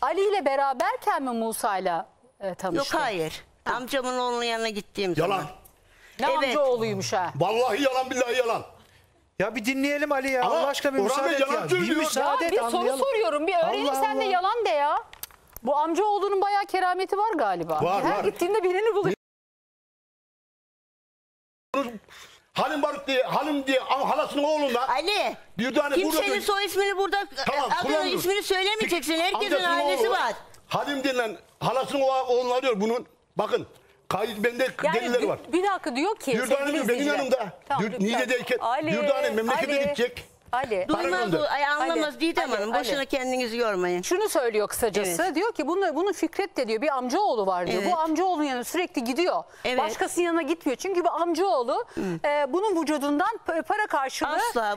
Ali ile beraberken mi Musa'yla tanıştın? Yok hayır. Amcamın oğlunun yanına gittiğim zaman. Yalan. Ne Evet. amcaoğluymuş ha. Vallahi yalan billahi yalan. Ya bir dinleyelim Ali ya. Ama Allah aşkına bir Orhan müsaade Bey et yalan ya. Bir söylüyor. müsaade Ya et, bir soru anlayalım. soruyorum. Bir öğrenelim, Allah sen de Allah. yalan de ya. Bu amcaoğlunun bayağı kerameti var galiba. Var, Her var. gittiğinde birini buluyor. Halim Barut diye, Halim diye ama halasının oğlundan. Ali. Bir tane Kimsenin burada- soy ismini burada Tamam, adını kullandım. ismini söylemeyeceksin. Herkesin Amcasının ailesi oğlu, var. Halim denilen halasının oğlunu arıyor bunun. Bakın kayıt bende delilleri var. Bir dakika diyor ki Dürdane sevgili diyor benim izleyiciler. yanımda. Tamam, lütfen. Niğde'deyken Ali, Dürdane memlekete Ali, gidecek. Ali. Para Duymaz gönder. o. Ay anlamaz Ali, Didem Ali, Hanım. Ali. Boşuna kendinizi yormayın. Şunu söylüyor kısacası. Evet. Diyor ki bunun Fikret de diyor bir amcaoğlu var diyor. Evet. Bu amcaoğlunun yanına sürekli gidiyor. Evet. Başkasının yanına gitmiyor. Çünkü bu amcaoğlu bunun vücudundan para karşılığı. Asla.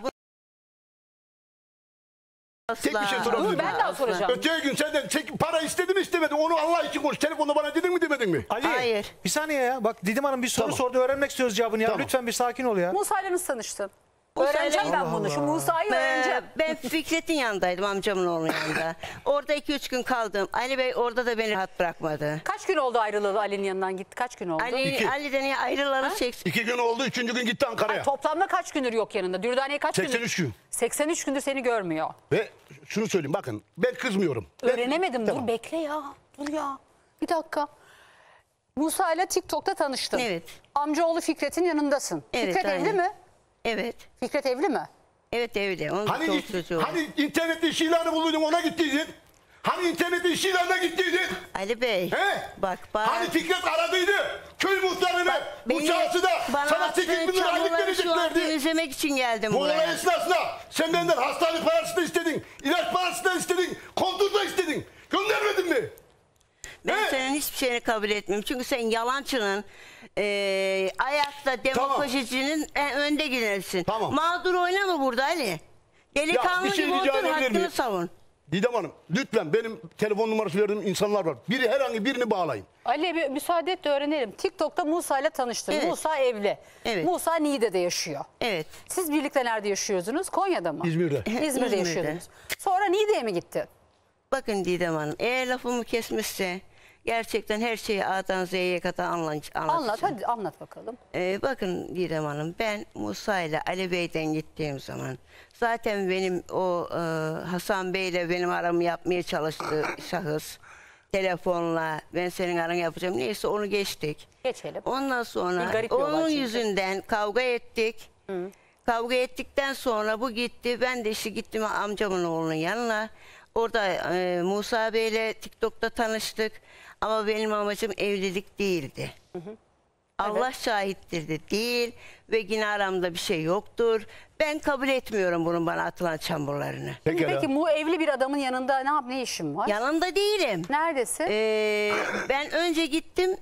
Tek bir şey sorabilirim. Bunu ben daha soracağım. Öteki gün senden para istedi mi istemedi mi? Onu Allah için konuş. Telefonda bana dedin mi demedin mi? Ali Hayır. bir saniye ya. Bak Didem Hanım bir soru Tamam. sordu. Öğrenmek istiyoruz cevabını ya. Tamam. Lütfen bir sakin ol ya. Musa'yla nasıl tanıştın? Musa'yla- Öğreneceğim ben Allah bunu. Şu Allah. Musa'yı öğreneceğim. Ben Fikret'in yanındaydım, amcamın oğlunun yanında. Orada 2-3 gün kaldım. Ali Bey orada da beni rahat bırakmadı. Kaç gün oldu ayrılalı Ali'nin yanından gitti? Kaç gün oldu? İki. Ali'den ayrılalı 2 gün oldu. 3. gün gitti Ankara'ya. Toplamda kaç gündür yok yanında? Dürdane'ye kaç 83 gün. 83 gündür seni görmüyor. Ve şunu söyleyeyim bakın ben kızmıyorum. Öğrenemedim. Tamam. Dur bekle ya. Dur ya. Bir dakika. Musa ile TikTok'ta tanıştın. Evet. Amcaoğlu Fikret'in yanındasın. Evet, Fikret aynen. evli mi? Evet. Fikret evli mi? Evet evde. Onun Hani, çoluk çocuğu var. hani internette iş ilanı bulduydun ona gittiydin. Hani internette iş ilanına gittiydin. Ali Bey. He? Bak. Hani Fikret aradıydı. Köy muhtarını, uçağısı da bana sana 8 bin lira aylık çamurları şu an vereceklerdi. temizlemek için geldim Bu olay buraya. esnasında sen benden hastane parası da istedin. İlaç parası da istedin. Kontur da istedin. Göndermedin mi? Ben He? senin hiçbir şeyini kabul etmiyorum. Çünkü sen yalancının, ayakta demokrasicinin önde gidersin. Tamam. Mağdur oynama burada Ali. Delikanlı bir şey gibi rica otur, edebilir hakkını miyim? savun. Didem Hanım lütfen benim telefon numarası verdiğim insanlar var. Herhangi birini bağlayın. Ali bir müsaade et de öğrenelim. TikTok'ta Musa ile tanıştın. Evet. Musa evli. Evet. Musa Niğde'de yaşıyor. Evet. Siz birlikte nerede yaşıyorsunuz? Konya'da mı? İzmir'de. İzmir'de İzmir'de. yaşıyordunuz. Sonra Niğde'ye mi gittin? Bakın Didem Hanım, eğer lafımı kesmişse gerçekten her şeyi A'dan Z'ye kadar anlatacağım. Anlat hadi anlat bakalım. Bakın Didem Hanım, ben Musa ile Ali Bey'den gittiğim zaman zaten benim o Hasan Bey ile benim aramı yapmaya çalıştığı şahıs telefonla ben senin aranı yapacağım neyse onu geçtik. Geçelim. Ondan Bir sonra garip bir olay onun çünkü. yüzünden kavga ettik. Kavga ettikten sonra bu gitti. Ben de işte gittim amcamın oğlunun yanına. Orada Musa Bey'le TikTok'ta tanıştık. Ama benim amacım evlilik değildi. Allah şahittir de değil ve yine aramda bir şey yoktur. Ben kabul etmiyorum bunun bana atılan çamurlarını. Peki bu evli bir adamın yanında ne işin var? Yanında değilim. Neredesin? Ben önce gittim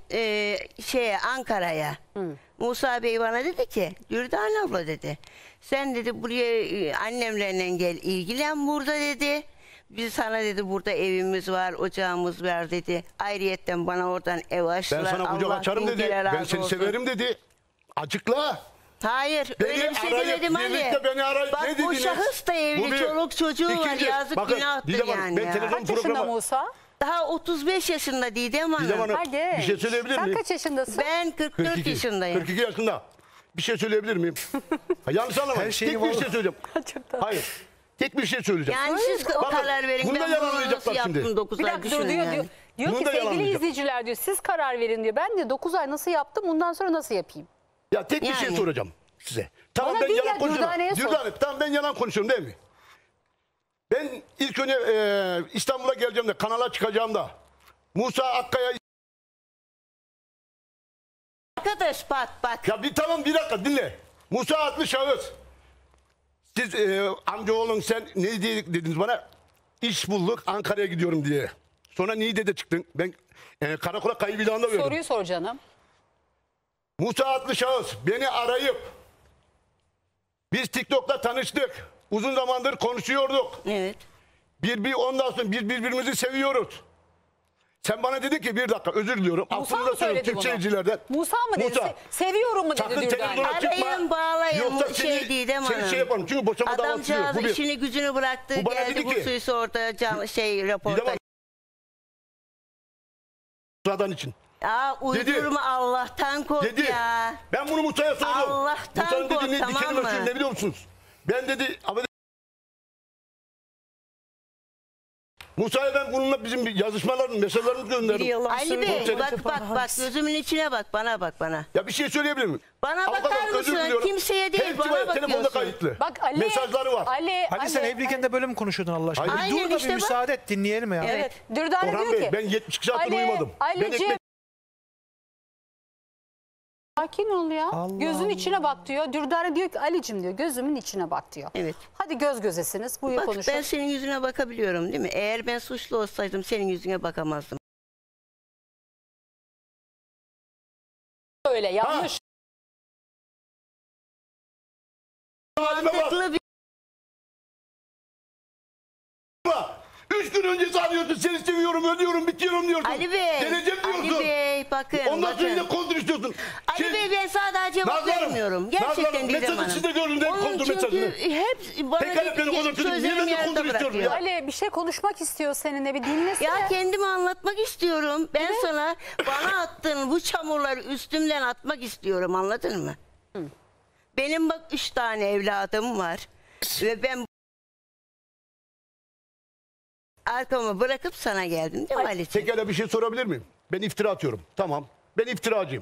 Ankara'ya. Musa Bey bana dedi ki, Dürdane abla dedi. Sen dedi buraya annemlerle gel ilgilen burada dedi. Biz sana dedi burada evimiz var, ocağımız var dedi. Ayrıyetten bana oradan ev açtılar. Ben sana kucak Allah açarım bin dedi. kere razı Ben seni olsun. severim dedi. Açıkla. Hayır Beni öyle bir şey arayıp, demedim Ali. birlikte beni arayıp Bak ne o dediniz? şahıs da evli, Bu bir. çoluk çocuğu var, İkinci, yazık bakın, günahtır Didem Hanım, yani ben ya. telefon Kaç yaşında programa- Musa? Daha 35 yaşında Didem Hanım. Didem Hanım Hadi. bir şey söyleyebilir Sen miyim? kaç yaşındasın? Ben 44 yaşındayım. 42 yaşında. Bir şey söyleyebilir miyim? Yanlış anlamayın. Her şeyi Tek bir var. şey söyleyeceğim. Çok da- Hayır. Tek bir şey söyleyeceğim. Yani siz o Bakın, karar verin. bunu da Ben bunu nasıl yalanlayacaklar şimdi. yaptım 9 Bir ay dakika dur düşünün diyor, yani. diyor Bunu ki da sevgili yalanlayacak. izleyiciler diyor siz karar verin diyor. Ben de 9 ay nasıl yaptım bundan sonra nasıl yapayım? Ya tek bir şey Yani. soracağım size. Tamam Bana ben değil yalan ya, konuşuyorum. Dürdane'ye sor. Dürdane, tamam ben yalan konuşuyorum değil mi? Ben ilk önce İstanbul'a geleceğim de kanala çıkacağım da Musa Akkaya Arkadaş bak. ya bir tamam bir dakika dinle. Musa adlı şahıs. Siz amcaoğlum sen ne diye dediniz bana? İş bulduk Ankara'ya gidiyorum diye. Sonra Niğde'de çıktın. Ben karakola kayıp ilanında verdim. Soruyu sor canım. Musa adlı şahıs beni arayıp biz TikTok'ta tanıştık. Uzun zamandır konuşuyorduk. Evet. Ondan sonra biz birbirimizi seviyoruz. Sen bana dedin ki bir dakika özür diliyorum. Musa Aklımda mı söyledi Türk bunu? seyircilerden. Musa mı dedi? Musa. Seviyorum mu dedi Sakın Dürdane? televizyona çıkma. Arayın bağlayın Yoksa Didem Hanım. seni şey yaparım. Çünkü boşanma davası yok. Adamcağız Bu bir. işini gücünü bıraktı Bu bana geldi dedi bu ki- suysa orada Didem raporta Hanım, Musa'dan için. Ya uydurma, Allah'tan kork Dedi. ya. Ben bunu Musa'ya sordum. Allah'tan Musa'nın kork, dediği ne, tamam kelime mı? söyledi, ne biliyor musunuz? Ben dedi Musa'ya ben bununla bizim bir yazışmalarını, mesajlarını gönderdim. Ali Bey Komiserim. bak gözümün içine bak, bana. Ya bir şey söyleyebilir miyim? Bana Avukat bakar hanım, özür mısın? diliyorum. Kimseye değil, Hepsi bana var, telefonda bakıyorsun. kayıtlı. Bak Ali. Mesajları var. Hadi sen evliyken de böyle mi konuşuyordun Allah aşkına? Aynen. Bir dur da işte bir bak. müsaade et dinleyelim ya. Evet. Dürdane Orhan diyor Bey ki. ben 72 saattir uyumadım. Ben Ali'ciğim. ekmek Sakin ol ya. Allah Gözün içine bak diyor. Dürdane diyor ki Ali'cim diyor gözümün içine bak diyor. Evet. Hadi göz gözesiniz. Buyur Bak konuşun. ben senin yüzüne bakabiliyorum değil mi? Eğer ben suçlu olsaydım senin yüzüne bakamazdım. Öyle yanlış. halime bak. Mantıklı bir... 3 gün önce sarıyordun, seni seviyorum, ölüyorum, bitiyorum diyordun. Ali Bey, Geleceğim diyorsun. Ali Bey bakın. Ondan sonra yine bakın. kontrol istiyorsun. Ali Bey ben sana daha cevap Nazlı Hanım, vermiyorum. Nazlı Gerçekten Hanım, Didem mesajı Hanım. siz de gördünüz, Onun kontrol çünkü mesajını. hep bana Pekala, ben o kadar kötü, niye sözlerim ben de yarıda kontrol istiyorum bırakıyor. ya? Ali bir şey konuşmak istiyor seninle bir dinlesene. Ya kendimi anlatmak istiyorum. Ben sana bana attığın bu çamurları üstümden atmak istiyorum, anladın mı? Benim bak 3 tane evladım var. Ve ben arkamı bırakıp sana geldim değil mi Ali'ciğim? Pekala bir şey sorabilir miyim? Ben iftira atıyorum. Tamam. Ben iftiracıyım.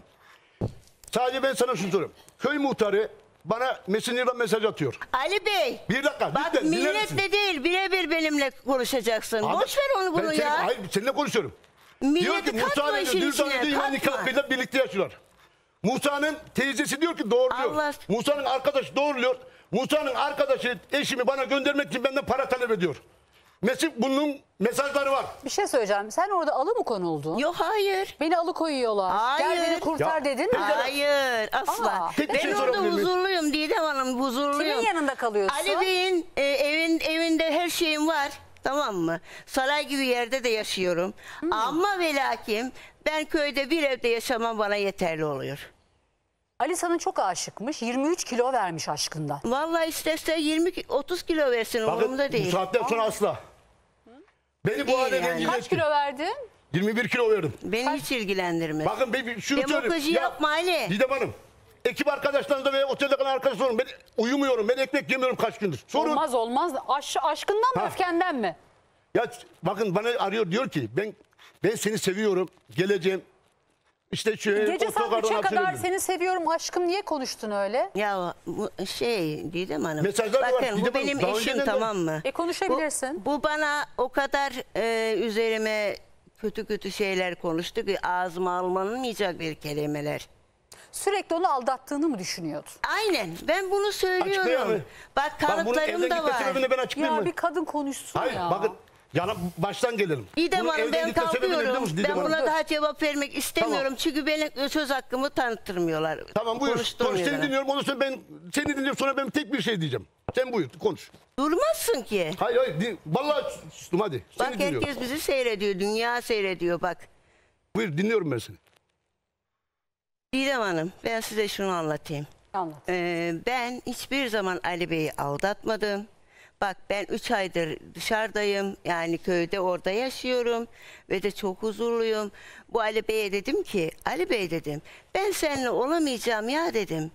Sadece ben sana şunu soruyorum. Köy muhtarı bana Messenger'dan mesaj atıyor. Ali Bey. Bir dakika. Bak lütfen, dinler misin? milletle değil birebir benimle konuşacaksın. Abi, Boş ver onu bunu ben senin- ya. Hayır seninle konuşuyorum. Diyor Milleti ki Musa katma ile işin Dürdane içine. ile İmam Katma. nikahıyla birlikte yaşıyorlar. Musa'nın teyzesi diyor ki doğruluyor. Allah- Musa'nın arkadaşı doğruluyor. Musa'nın arkadaşı eşimi bana göndermek için benden para talep ediyor. Bunun mesajları var. Bir şey söyleyeceğim. Sen orada alı mı konuldun? Yok hayır. Beni alıkoyuyorlar. Hayır. Gel beni kurtar Ya, dedin mi? Hayır asla. Aa, tek bir şey Ben orada sorabilir miyim? huzurluyum Didem Hanım, huzurluyum. Kimin yanında kalıyorsun? Ali Bey'in evinde her şeyim var. Tamam mı? Saray gibi yerde de yaşıyorum. Ama ve lakin ben köyde bir evde yaşamam bana yeterli oluyor. Ali sana çok aşıkmış. 23 kilo vermiş aşkından. Vallahi isterse 20-30 kilo versin, Bakın umurumda bu değil. saatten sonra asla. Beni bu Değil hale yani. rencide Kaç etti. kilo verdin? 21 kilo verdim. Beni hiç ilgilendirmez. Bakın ben şunu Demagoji söyleyeyim. yapma Ali. Didem Hanım. Ekip arkadaşlarınızda ve otelde kalan arkadaşlarım ben uyumuyorum. Ben ekmek yemiyorum kaç gündür. Sorun. Olmaz. Aşkından mı Ha. öfkenden mi? Ya bakın bana arıyor diyor ki ben seni seviyorum. Geleceğim. İşte şu Gece saat otogardan 3'e kadar hapsedildim. seni seviyorum aşkım niye konuştun öyle? Ya bu Didem Hanım. Mesajlar var, bakın Didem bu Hanım, benim daha eşim, önceden de- tamam mı? Konuşabilirsin. Bu bana o kadar üzerime kötü şeyler konuştu ki ağzıma alınmayacak bir kelimeler. Sürekli onu aldattığını mı düşünüyordun? Aynen, ben bunu söylüyorum. Açıklayamam. Bak Bak bunun kanıtlarım evden da gitme var. sebebini ben açıklayayım Ya mı? bir kadın konuşsun Hayır ya. bakın yana baştan gelelim. Didem Bunun Hanım evden ben gitme sebebini biliyor kalkıyorum. musun Didem Ben Hanım? buna daha cevap vermek istemiyorum. Tamam. Çünkü benim söz hakkımı tanıttırmıyorlar. Tamam buyur. Konuş, Konuşturmuyorlar. seni dinliyorum. Ondan sonra ben seni dinliyorum sonra ben tek bir şey diyeceğim. Sen buyur konuş. Durmazsın ki. Hayır vallahi sustum hadi. Seni Bak dinliyorum. herkes bizi seyrediyor. Dünya seyrediyor bak. Buyur dinliyorum ben seni. Didem Hanım ben size şunu anlatayım. Anlat. Ben hiçbir zaman Ali Bey'i aldatmadım. Bak ben 3 aydır dışarıdayım. Yani köyde orada yaşıyorum. Ve de çok huzurluyum. Bu Ali Bey'e dedim ki Ali Bey dedim ben seninle olamayacağım ya dedim.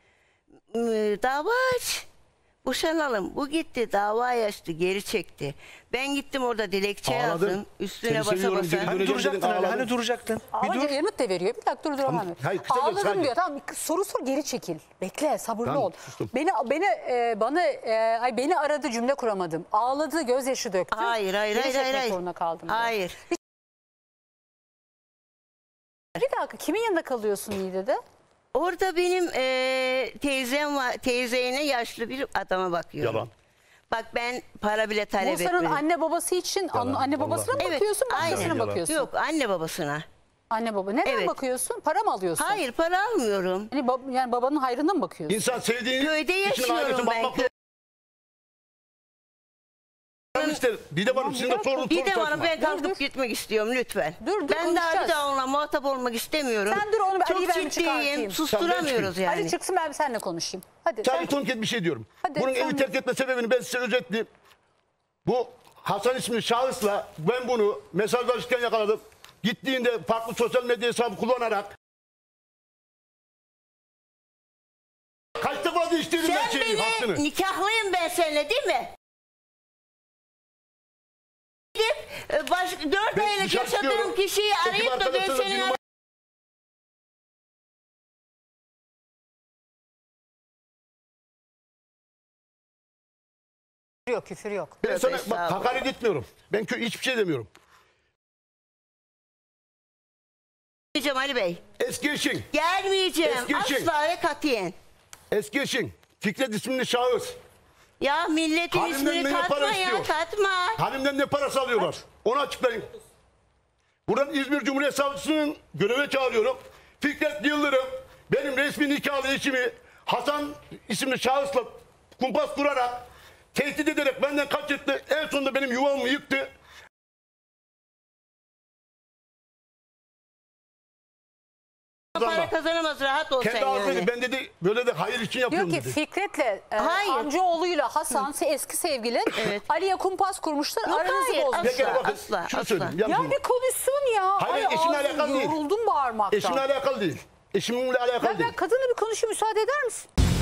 Dava aç. Boşanalım. Bu gitti dava açtı geri çekti. Ben gittim orada dilekçe Ağladın. yazdım. Üstüne Seni basa seviyorum, basa. geri Hani Döneceğim duracaktın dedin, hala, ağladın. hani duracaktın. Bir Ağlayınca dur. yanıt da veriyor. Bir dakika dur Tamam, hemen. hayır, kısaca Ağladım sadece. diyor. Tamam soru sor geri çekil. Bekle sabırlı Tamam, ol. sustum. Beni aradı cümle kuramadım. Ağladı gözyaşı döktü. Hayır. Geri çekmek Hayır. zorunda kaldım. diyor. Hayır. Bir dakika kimin yanında kalıyorsun Niğde'de? Orada benim teyzem var. Teyzeyine yaşlı bir adama bakıyorum. Yalan. Bak ben para bile talep Musa'nın etmedim. anne babası için anne babasına mı Evet, bakıyorsun başkasına aynen. mı bakıyorsun? Yok anne babasına. Anne baba. Neden Evet. bakıyorsun? Para mı alıyorsun? Hayır para almıyorum. Yani, yani babanın hayrına mı bakıyorsun? İnsan sevdiğini Köyde yaşıyorum ben. İşte Didem Hanım sizin de sorun Didem Hanım ben Dur, kalkıp dur. gitmek istiyorum lütfen. Dur, ben daha bir konuşacağız. daha onunla muhatap olmak istemiyorum. Sen dur, onu Çok Ali'yi ben bir çıkartayım. ciddiyim. Tamam, Susturamıyoruz yani. Ali çıksın ben seninle konuşayım. Hadi. Sadece son kez bir şey diyorum. Hadi, Bunun sen evi de. terk etme sebebini ben size özetleyeyim. Bu Hasan isimli şahısla ben bunu mesajlaşırken yakaladım. gittiğinde farklı sosyal medya hesabı kullanarak kaç defa değiştirdin ben Sen şeyin hakkını? beni nikahlıyım ben seninle değil mi? Gidip 4 Ben aylık dışarı yaşadığım çıkıyorum. kişiyi Ekip arayıp da ben arkadaşlarla senin bir numara- Yok, küfür yok. Ben sana bak, estağfurullah. hakaret etmiyorum. Ben hiçbir şey demiyorum. Gelmeyeceğim Ali Bey. Eski eşin, Gelmeyeceğim. Eski eşin. Asla ve katiyen. eski eşin Fikret isimli şahıs. Ya milletin Hanımdan ismini ne katma para ya istiyor? katma. Hanımdan ne parası alıyorlar? Onu açıklayın. Buradan İzmir Cumhuriyet Savcısı'nın göreve çağırıyorum. Fikret Yıldırım benim resmi nikahlı eşimi Hasan isimli şahısla kumpas kurarak tehdit ederek benden kaçırttı. En sonunda benim yuvamı yıktı. Para kazanamaz rahat ol sen Kendi ağzıyla yani. ben dedi böyle de hayır için Diyor yapıyorum ki dedi. Fikret'le Hayır. amcaoğluyla Hasan eski sevgili Evet. Ali'ye kumpas kurmuşlar. Yok, aranızı hayır, bozmuşlar. Bir kere bakın asla, şunu asla. söyleyeyim. Ya yanlış bir konuşsun ya. Hayır, Ay, eşimle ağzım alakalı değil. yoruldum bağırmaktan. Eşimle alakalı değil. Eşimle alakalı Ben değil. kadınla bir konuşayım, müsaade eder misin?